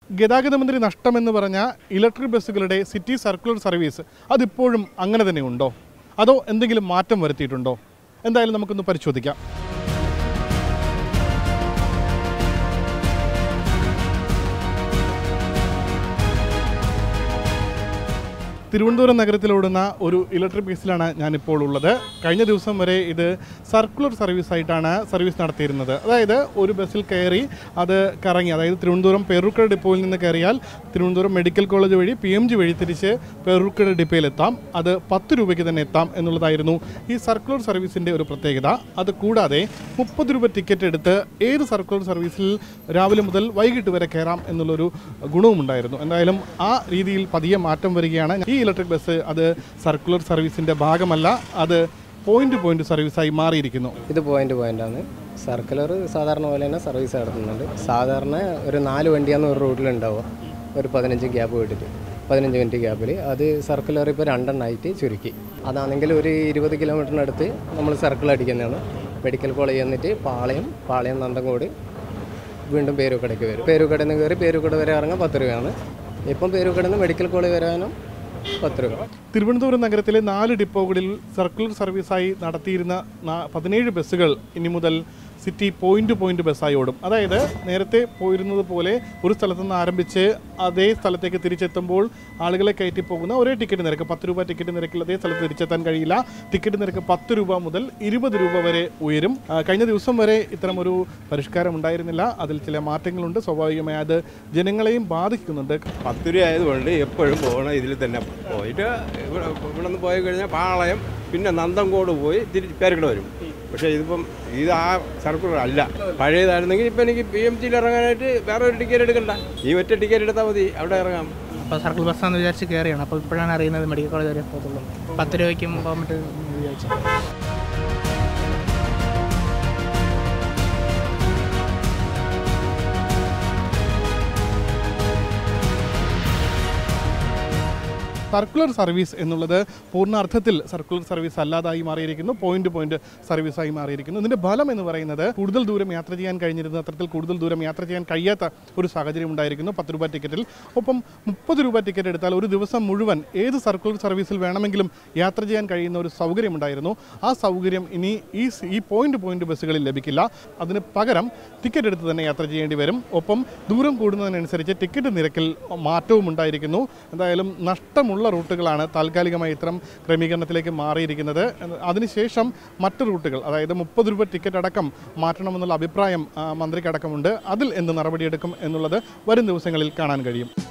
ഗതാഗത മന്ത്രി നഷ്ടമെന്ന് പറഞ്ഞ ഇലക്ട്രിക് ബസ്സുകളുടെ സിറ്റി സർക്കുലർ സർവീസ് അതിപ്പോഴും അങ്ങനെ തന്നെ ഉണ്ടോ? അതോ എന്തെങ്കിലും മാറ്റം വരുത്തിയിട്ടുണ്ടോ? എന്തായാലും നമുക്കൊന്ന് പരിശോധിക്കാം. തിരുവനന്തപുരം നഗരത്തിലോടുന്ന ഒരു ഇലക്ട്രിക് ബസ്സിലാണ് ഞാനിപ്പോൾ ഉള്ളത്. കഴിഞ്ഞ ദിവസം വരെ ഇത് സർക്കുലർ സർവീസായിട്ടാണ് സർവീസ് നടത്തിയിരുന്നത്. അതായത് ഒരു ബസ്സിൽ കയറി അത് കറങ്ങി, അതായത് തിരുവനന്തപുരം പേരൂർക്കട ഡിപ്പോയിൽ നിന്ന് കയറിയാൽ തിരുവനന്തപുരം മെഡിക്കൽ കോളേജ് വഴി PMG വഴി തിരിച്ച് പേരൂർക്കട ഡിപ്പോയിലെത്താം. അത് 10 രൂപയ്ക്ക് തന്നെ എത്താം എന്നുള്ളതായിരുന്നു ഈ സർക്കുലർ സർവീസിൻ്റെ ഒരു പ്രത്യേകത. അത് കൂടാതെ 30 രൂപ ടിക്കറ്റ് എടുത്ത് ഏത് സർക്കുലർ സർവീസിൽ രാവിലെ മുതൽ വൈകിട്ട് വരെ കയറാം എന്നുള്ളൊരു ഗുണവും ഉണ്ടായിരുന്നു. എന്തായാലും ആ രീതിയിൽ പതിയെ മാറ്റം വരികയാണ്. ഈ ഇലക്ട്രിക് ബസ് അത് സർക്കുലർ സർവീസിൻ്റെ ഭാഗമല്ല, അത് പോയിന്റ് സർവീസായി മാറിയിരിക്കുന്നു. ഇത് പോയിൻ്റാണ്. സർക്കുലർ സാധാരണ പോലെ തന്നെ സർവീസ് നടത്തുന്നുണ്ട്. സാധാരണ ഒരു 4 വണ്ടിയാണ് ഒരു റൂട്ടിലുണ്ടാവുക, ഒരു 15 ഗ്യാപ്പ് വിട്ടിട്ട് 15 മിനിറ്റ് ഗ്യാപ്പിൽ. അത് സർക്കുലർ ഇപ്പോൾ 2 എണ്ണമായിട്ട് ചുരുക്കി. അതാണെങ്കിൽ ഒരു 20 കിലോമീറ്ററിനടുത്ത് നമ്മൾ സർക്കിൾ അടിക്കുന്നതാണ്. മെഡിക്കൽ കോളേജ് എന്നിട്ട് പാളയം നന്തങ്കോട്, വീണ്ടും പേരൂക്കടയ്ക്ക് വരും. പേരൂക്കടയിൽ നിന്ന് കയറി പേരൂക്കട വരെ ഇറങ്ങാൻ 10 രൂപയാണ്. ഇപ്പം പേരൂക്കടയിൽ നിന്ന് മെഡിക്കൽ കോളേജ് വരാനും 10 രൂപ. തിരുവനന്തപുരം നഗരത്തിലെ 4 ഡിപ്പോകളിൽ സർക്കുലർ സർവീസായി നടത്തിയിരുന്ന 17 ബസ്സുകൾ ഇനി മുതൽ സിറ്റി പോയിന്റ് ബസ്സായി ഓടും. അതായത് നേരത്തെ പോയിരുന്നത് പോലെ ഒരു സ്ഥലത്തു നിന്ന് ആരംഭിച്ച് അതേ സ്ഥലത്തേക്ക് തിരിച്ചെത്തുമ്പോൾ ആളുകളെ കയറ്റി പോകുന്ന ഒരേ ടിക്കറ്റ് നിരക്ക് 10 രൂപ ടിക്കറ്റ് നിരക്കിൽ അതേ സ്ഥലത്ത് തിരിച്ചെത്താൻ കഴിയില്ല. ടിക്കറ്റ് നിരക്ക് 10 രൂപ മുതൽ 20 രൂപ വരെ ഉയരും. കഴിഞ്ഞ ദിവസം വരെ ഇത്തരമൊരു പരിഷ്കാരം ഉണ്ടായിരുന്നില്ല. അതിൽ ചില മാറ്റങ്ങളുണ്ട്. സ്വാഭാവികമായി അത് ജനങ്ങളെയും ബാധിക്കുന്നുണ്ട്. 10 രൂപ ആയതുകൊണ്ട് എപ്പോഴും പോകണം ഇതിൽ തന്നെ പോയിട്ട് ഇവിടെ നിന്ന് പോയി കഴിഞ്ഞാൽ പാളയം, പിന്നെ നന്തങ്കോട് പോയി തിരിച്ച് പേരൂർക്കട വരും. പക്ഷേ ഇതിപ്പം ഇത് ആ സർക്കുലർ അല്ല. പഴയതായിരുന്നെങ്കിൽ ഇപ്പം എനിക്ക് PMGയിൽ ഇറങ്ങാനായിട്ട് വേറെ ഒരു ടിക്കറ്റ് എടുക്കണ്ട, ഈ ഒറ്റ ടിക്കറ്റ് എടുത്താൽ മതി, അവിടെ ഇറങ്ങാം. അപ്പോൾ സർക്കിൾ ബസ്സാണെന്ന് വിചാരിച്ച് കയറിയാണ്. അപ്പോൾ ഇപ്പോഴാണ് അറിയുന്നത് മെഡിക്കൽ കോളേജ് വരെ പോകത്തുള്ളൂ. 10 രൂപയ്ക്കും പോകാൻ പറ്റും വിചാരിച്ചു. സർക്കുലർ സർവീസ് എന്നുള്ളത് പൂർണ്ണാർത്ഥത്തിൽ സർക്കുലർ സർവീസ് അല്ലാതായി മാറിയിരിക്കുന്നു, പോയിന്റ് സർവീസായി മാറിയിരിക്കുന്നു. ഇതിൻ്റെ ഫലം എന്ന് പറയുന്നത് കൂടുതൽ ദൂരം യാത്ര ചെയ്യാൻ കഴിഞ്ഞിരുന്ന അത്തരത്തിൽ കൂടുതൽ ദൂരം യാത്ര ചെയ്യാൻ കഴിയാത്ത ഒരു സാഹചര്യം ഉണ്ടായിരിക്കുന്നു 10 രൂപ ടിക്കറ്റിൽ. ഒപ്പം 30 രൂപ ടിക്കറ്റ് എടുത്താൽ ഒരു ദിവസം മുഴുവൻ ഏത് സർക്കുലർ സർവീസിൽ വേണമെങ്കിലും യാത്ര ചെയ്യാൻ കഴിയുന്ന ഒരു സൗകര്യം ഉണ്ടായിരുന്നു. ആ സൗകര്യം ഇനി ഈ പോയിന്റ് ബസ്സുകളിൽ ലഭിക്കില്ല. അതിന് പകരം ടിക്കറ്റ് എടുത്ത് തന്നെ യാത്ര ചെയ്യേണ്ടി വരും. ഒപ്പം ദൂരം കൂടുന്നതിനനുസരിച്ച് ടിക്കറ്റ് നിരക്കിൽ മാറ്റവും ഉണ്ടായിരിക്കുന്നു. എന്തായാലും നഷ്ടമുള്ള റൂട്ടുകളാണ് താൽക്കാലികമായി ഇത്തരം ക്രമീകരണത്തിലേക്ക് മാറിയിരിക്കുന്നത്. അതിനുശേഷം മറ്റ് റൂട്ടുകൾ, അതായത് 30 രൂപ ടിക്കറ്റ് അടക്കം മാറ്റണമെന്നുള്ള അഭിപ്രായം മന്ത്രിക്കടക്കമുണ്ട്. അതിൽ എന്ത് നടപടിയെടുക്കും എന്നുള്ളത് വരും ദിവസങ്ങളിൽ കാണാൻ കഴിയും.